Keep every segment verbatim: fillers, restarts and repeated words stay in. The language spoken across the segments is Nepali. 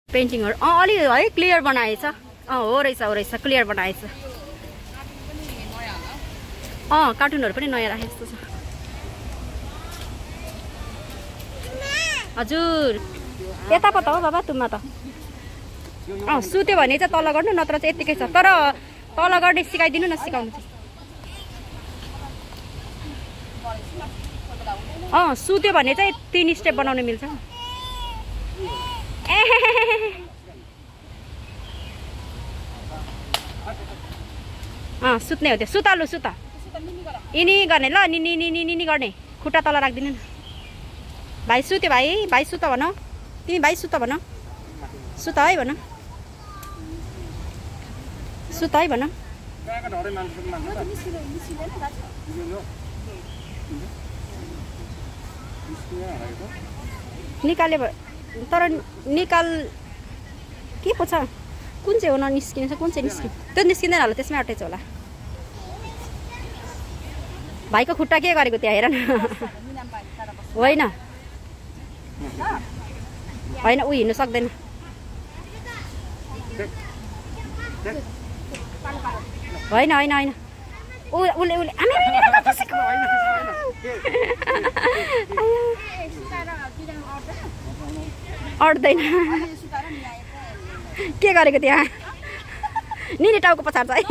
पेन्टिङहरु अँ अलि है क्लियर बनाएछ। अँ हो रहेछ हो रहेछ क्लियर बनाएछ। अँ कार्टुनहरु पनि नयाँ राखे जस्तो छ। हजुर यता पो त हो बाबा तुम्मा त। अँ सुत्यो भने चाहिँ तल गर्नु नत्र चाहिँ यतिकै छ। तर तल गर्ने सिकाइदिनु न सिकाउनु चाहिँ। अँ सुत्यो भने चाहिँ तीन स्टेप बनाउन मिल्छ। अँ सुत्ने हो त्यो। सुतालु सुत यिनी गर्ने ल निनी निनी निनी गर्ने खुट्टा तल राखिदिनु न। भाइ सुत्यो भाइ भाइ सुत भन। तिमी भाइ सुत भन। सुत है भन। सुत है भन। निकाल्यो तर निकाल के पो छ कुन चाहिँ हो ननिस्किने छ कुन चाहिँ निस्किने त्यो निस्किँदैन होला त्यसमै अटेछ होला। भाइको खुट्टा के गरेको त्यहाँ हेर न। होइन होइन ऊ हिँड्नु सक्दैन। होइन होइन होइन ऊ उसले उसले अट्दैन के गरेको त्यहाँ निनी टाउको पछाड छ है।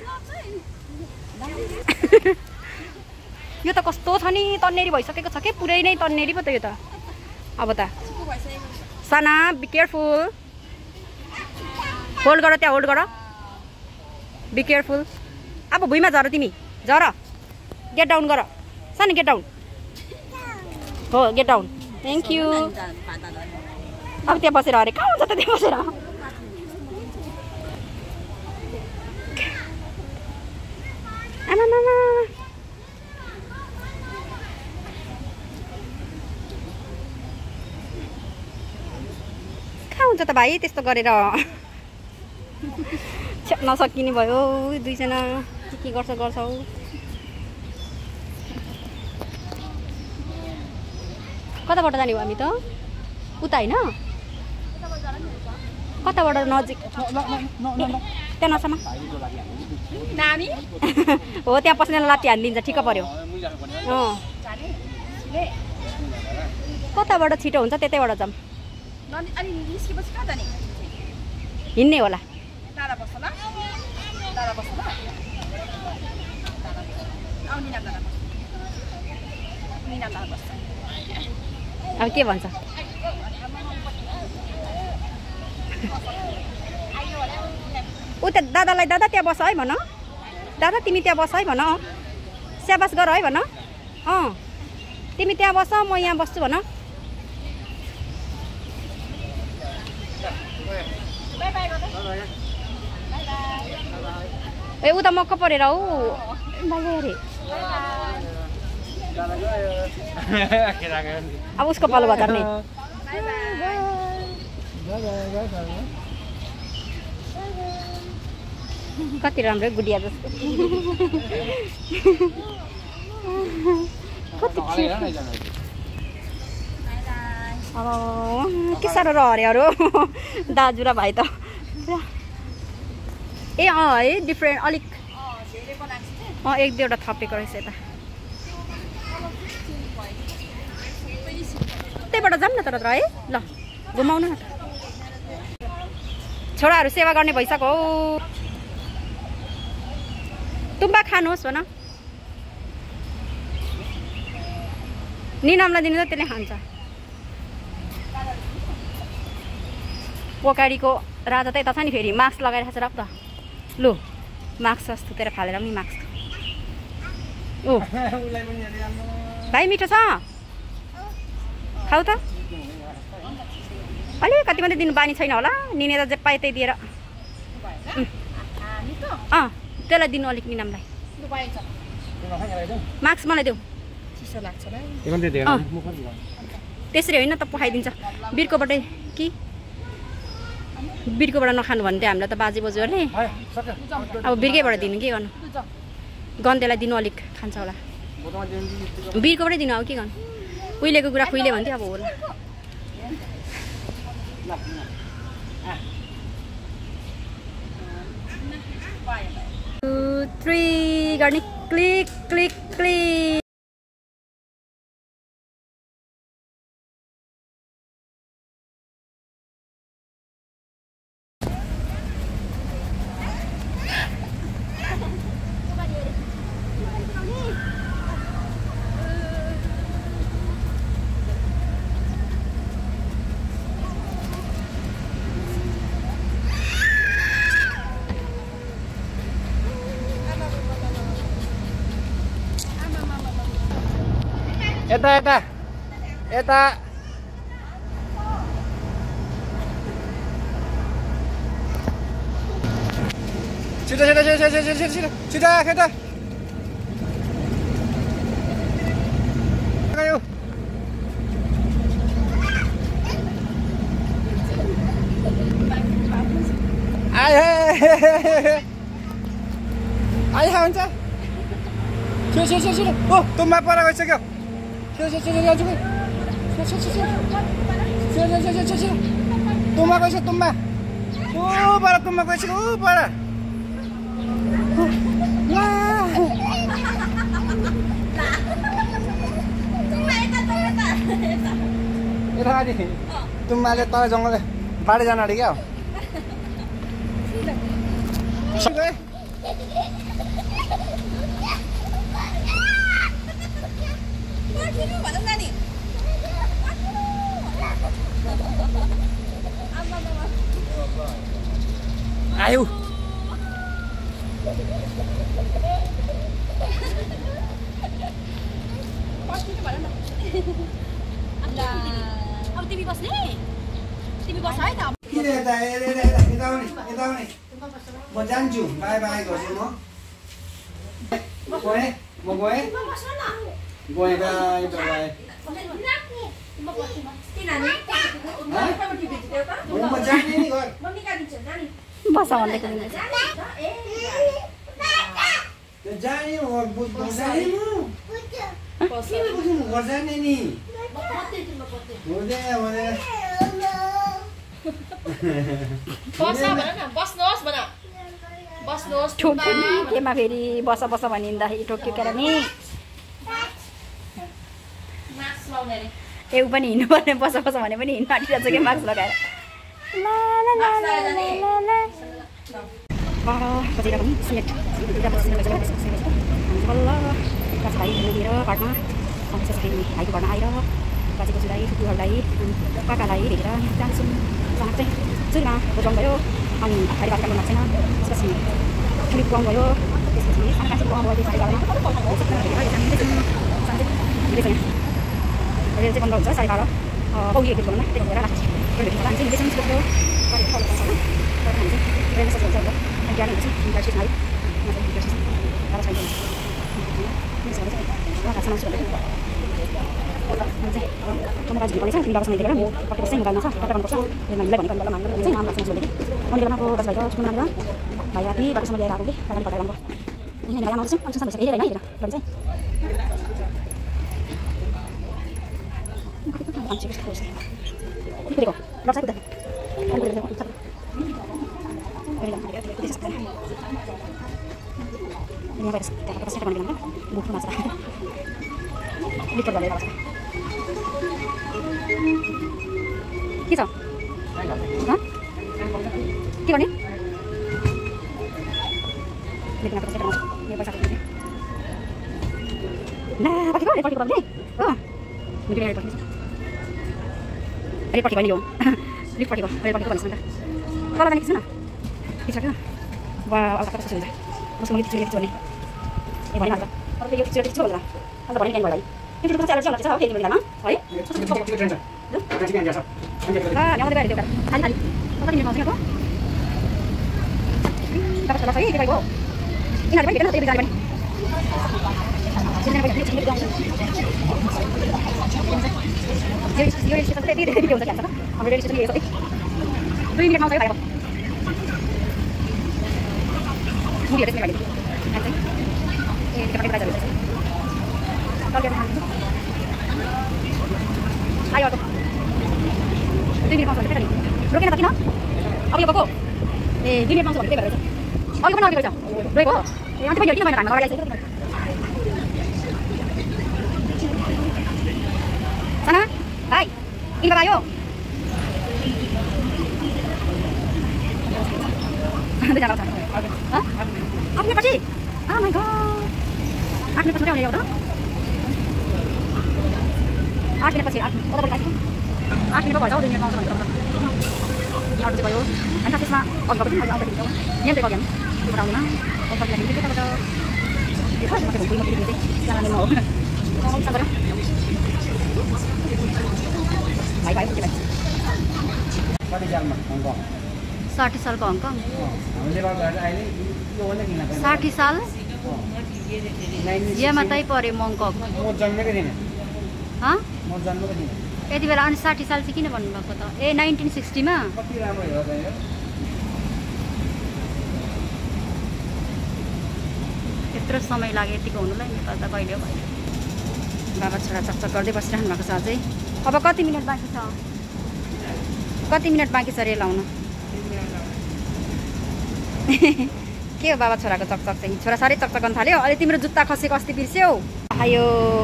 यो त कस्तो छ नि तन्नेरी भइसकेको छ के पुरै नै तन्नेरी पो त यो त। अब त साना बी केयरफुल। होल्ड गर त्यहाँ होल्ड गर बी केयरफुल। अब भुइँमा झर तिमी झर गेट डाउन गर सानो गेट डाउन हो गेट डाउन थ्याङ्क यू। अब त्यहाँ बसेर अरे कहाँ हुन्छ त त्यहाँ बसेर। आमा मामा कहाँ हुन्छ त भाइ त्यस्तो गरेर। नसकिने भयो दुईजना के गर्छ गर्छौ। कताबाट जाने हो हामी त उता होइन कताबाट नजिक त्यहाँ नसम्म हो त्यहाँ पस्नेलाई लात्ती हानिदिन्छ ठिक्क पर्यो। अँ कताबाट छिटो हुन्छ त्यतैबाट जाऊँ। हिँड्ने होला अब के भन्छ। उता दादालाई दादा त्यहाँ बस है भन। दादा तिमी त्यहाँ बस है भन। स्याबास गर है भन। अँ तिमी त्यहाँ बस म यहाँ बस्छु भन। ए उता मक्क परेर हौ अरे अब उसको पालो भयो झर्ने। कति राम्रो गुडिया जस्तो कति के साह्रो रहरेहरू दाजु र भाइ त। ए अँ है डिफ्रेन्ट अलिक अँ एक दुईवटा थपेको रहेछ यता। त्यहीबाट जाऊँ न तर है ल घुमाउनु न त। छोराहरू सेवा गर्ने भइसक्यो हौ। तुम्बा खानुहोस् भन। निनामलाई दिनु त त्यसले खान्छ। पोकाडीको राजा त यता छ नि फेरि मास्क लगाइरहेको छ र त। लु मास्क जस्तो तेरो फालेर पनि मास्क। ओ भाइ मिठो छ खाऊ त। अलिकति मात्रै दिनु बानी छैन होला निने त जे पाए त्यही दिएर। अँ त्यसलाई दिनु अलिक निनामलाई। मास्क मलाई देऊ त्यसरी होइन त पखाइदिन्छ बिर्कोबाटै कि बिर्कोबाट नखानु भने चाहिँ हामीलाई त बाजे बोजूहरूले अब बिर्कैबाट दिनु के गर्नु। गन्देलाई दिनु अलिक खान्छ होला बिर्कोबाटै दिनु अब के गर्नु। उहिलेको कुरा खुइले भन्थ्यो अब होला। Two, three, garnish, klik, klik, klik. Eta, eta, eta. Sudah, sudah, sudah, sudah, sudah, sudah, sudah, sudah. Ayo. Ayo, ayo, hantar. Sudah, sudah, sudah. Oh, tumba parah kau cakap. Sudah, sudah, sudah, sudah. Sudah, sudah, sudah. Sudah, sudah, sudah, sudah. Tumba kau cakap, tumba. Oh, parah tumba kau cakap, oh, parah. Wah. Itu tadi. Tumba le tahu janggal le. Bade jana ada क्या? Sudah. Ayo. अब तिमी बस्ने तिमी बस है त किन यता यता यता आउने यता आउने म जान्छु बाई बाई गर्छु म गएँ म गएँ गएँ बाई बाई म जाने नि घर बस भन्दैको जाने हो जाने म घर जाने नि हुँदैन हुँदैन बस्नुहोस् भन बस्नुहोस् ठोक्यो नि केमा फेरि बस बस भनिँदाखेरि ठोक्यो के नि मास्क लाउने रे ए ऊ पनि हिँड्नुपर्ने बस बस भने पनि हिँड्नु आँटिरहेको छ क्या मास्क लगाएर ला ला ला ला ला ला बाह्र बजेर पनि सिलेक्ट बल्ल भाइ लिएर घरमा फेरि भाइको घरमा आएर बाजेको जुलाई फुपूहरूलाई काकालाई भेटेर जान्छु जान चाहिँ चुरमा बुझाउनु भयो अनि भाइ बाटो काम छैन त्यसपछि ठुलो कुवाउनु भयो त्यसपछि सानो कान्छी कुवाउनु भयो त्यसपछि घरमा रेल चाहिँ बन्द हुन्छ साढे बाह्र पौडी एक भनौँ न त्यही भएर लास्ट रेल चाहिँ हिँड्दैछौँ छिटो रेल सजिलो हुन्छ बिहान हुन्छ बिहान स्टेसन आयो मोबाइल झुली पर्नेछ तिमी बाबासँग देखेर म पक्कै बस्छ मोबाइलमा छ कता गर्नुपर्छ हामीलाई भनेको बेला माग्नु चाहिँ मामा लाग्छ बोलेको अनि बेलामा को दस भाइ स्कुल नानीमा भाइ आफै बाटोसम्म ल्याएर आएको कि गाडी पठाएर राम्रो यहाँ बेलामा आउँछ अनि संसार भइसक्यो हेरेर होइन हेरेर चाहिँ मान्छे कस्तो छ कुदेको लप्सा कुदा अनि कुदेको छ यहाँ बाहिर त्यहाँ कसैले भनेको बुकमा माछा लिटर गरेर बस्छ के छ के गर्ने ला पठेको रेड पठेको भने हो मेरो रेड पठेको रेड पठेको नि यो रेड पठेको रेड पठेको भन्छ नि त कल जाने किन के छ के वा अब कस्तो हुन्छ मसँग यो चिज भने ए भने हाल्दा अब यो चिज चाहिँ होला अन्त भने गाडी त्यो चाहिँ चार्ज चल्छ हो फेरि मिल्दैन है ला यहाँ गाडी देऊ खाली खाली कति मिनट आउँछ त बाटो चला है के भाइ हो यिनीहरु पनि भेट्न त्यही गाडी पनि सिनेमा पनि छिटो आउँछ यो यो स्टेसन चाहिँ त्यही त्यही हुन्छ के भन्छ हाम्रो रेल स्टेसन यही छ दुई मिनटमा आउँछ भाइ मुभी हेर्दै गाडी ए त्यो पनि गाडी जान्छ आयो दुई मिनट आउँछ फेरि रोकेन त किन अब यो गएको ए दुई मिनट पाउँछ भने त्यही भएर रहेछ अब यो पनि अघि रहेछ रहेको हो ए अन्त पनि किन मैले घाममा लगाइरहेको छु साना भाइ किन बाबा यो दुईजना छ आठ मिनट पछि oh my god आठ मिनट पछि आउने हो त आठ मिनट पछि आठ मिनट आठ मिनट भयो दुई मिनट पाउँछ भनेर यहाँ चाहिँ भयो अनि त्यसमा अघि गएको थिएँ अहिले आउँदाखेरि यहाँ चाहिँ गयो त्यो बनाउनुमा अघि लागि चाहिँ त्यताबाट यो खास मात्रै घुम्नु चाहिँ जाने म हो आउँछ गएर भाइ भाइ के भाइ कति सालमा हङकङ साठी सालको हङकङ हामीले गर्दा अहिले यो हो नि किन साठी साल यहाँ मात्रै पऱ्यो मङ्कक म जन्मेकै थिइनँ हँ म जन्मेकै थिइनँ यति बेला अनि साठी साल चाहिँ किन भन्नुभएको त ए नाइन्टिन सिक्सटीमा कति राम्रो हेर्दा यो यत्रो समय लाग्यो यतिको हुनुलाई नेपाल त कहिले हो भयो बाबा छोरा चकचक गर्दै बसिरहनु भएको छ अझै अब कति मिनट बाँकी छ कति मिनट बाँकी छ रेल आउनु के हो बाबा छोराको चकचक चाहिँ छोरा साह्रै चकचक गर्न थाल्यो अहिले तिम्रो जुत्ता खसेको अस्ति बिर्स्यौ आयो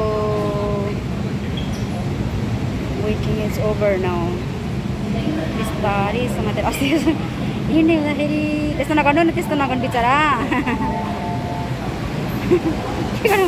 वेटिङ इज ओभर नाउ बिस्तारै समातेर अस्ति हिँड्ने हुँदाखेरि त्यस्तो नगर्नु न त्यस्तो नगर्नु बिचरा के गर्नु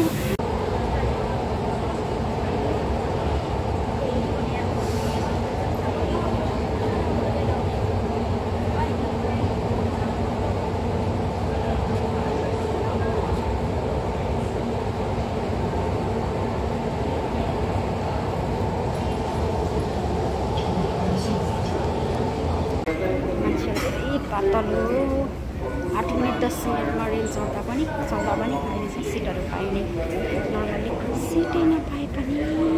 पातलो आठ मिनट दस मिनटमा रेल चढ्दा पनि चल्दा पनि अहिले चाहिँ सिटहरू पाइने नर्मली सिटै नपाए पनि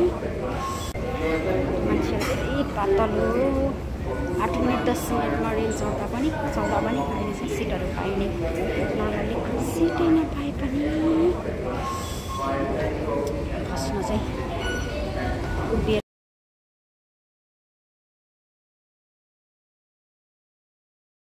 मान्छेहरू धेरै पातलो आठ मिनट दस मिनटमा रेल चढ्दा पनि चल्दा पनि अहिले चाहिँ सिटहरू पाइने नर्मली सिटै नपाए पनि बस्न चाहिँ उभिएर